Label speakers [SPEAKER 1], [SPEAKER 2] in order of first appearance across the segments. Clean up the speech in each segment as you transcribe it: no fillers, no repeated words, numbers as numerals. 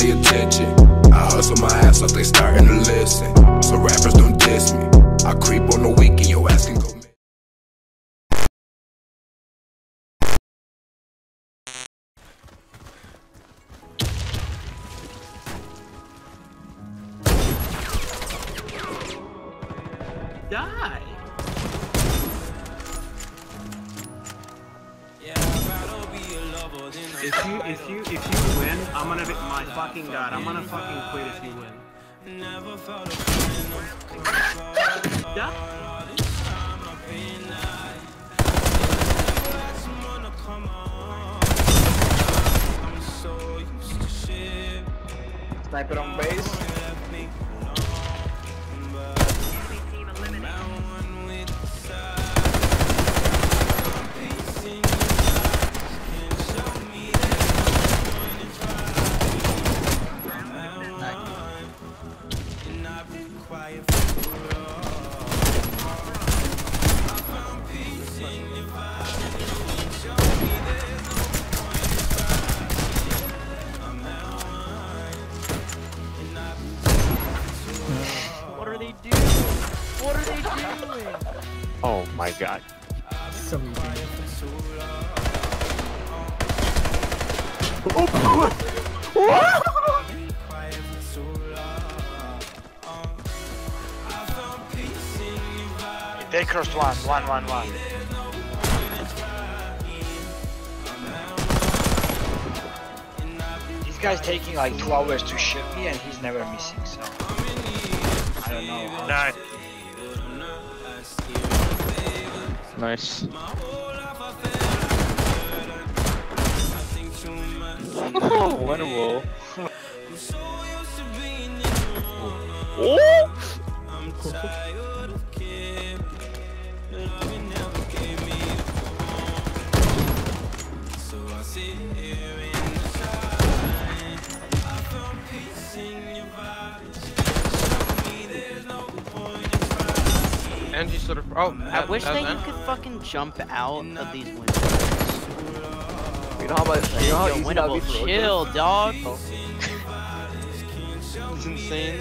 [SPEAKER 1] the attention. I hustle my ass off, they starting to listen. So rappers don't diss me. I creep on the week and your ass can go.
[SPEAKER 2] Die. If you win, I'm gonna be my fucking god. I'm gonna fucking quit if you win. Yeah.
[SPEAKER 3] Sniper on base.
[SPEAKER 4] What are they doing? What are they doing?
[SPEAKER 5] Oh my god.
[SPEAKER 4] So
[SPEAKER 5] They crossed one. This guy's taking like 2 hours to ship me and he's never missing, so I don't know.
[SPEAKER 6] Nice.
[SPEAKER 5] Oh, winnable.
[SPEAKER 6] Oh!
[SPEAKER 7] And you sort of. Oh,
[SPEAKER 4] I wish that you could fucking jump out of these windows.
[SPEAKER 6] You know how much? You know how easy that would be for
[SPEAKER 4] Chill, dog.
[SPEAKER 6] It's insane.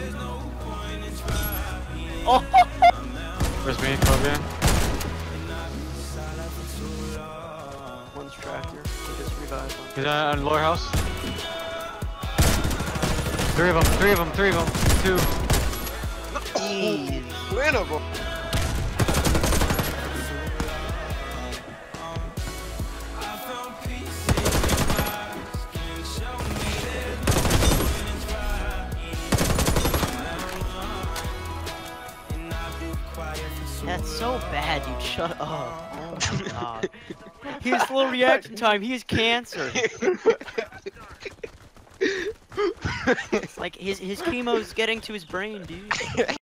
[SPEAKER 4] Oh.
[SPEAKER 6] Where's me, Kobe?
[SPEAKER 4] One's tractor. He just revived one.
[SPEAKER 6] He's on lower house. Three of them. Two.
[SPEAKER 7] winnable.
[SPEAKER 4] That's so bad, dude. Shut up. Oh my god. He has slow reaction time. He has cancer. It's like his chemo's getting to his brain, dude.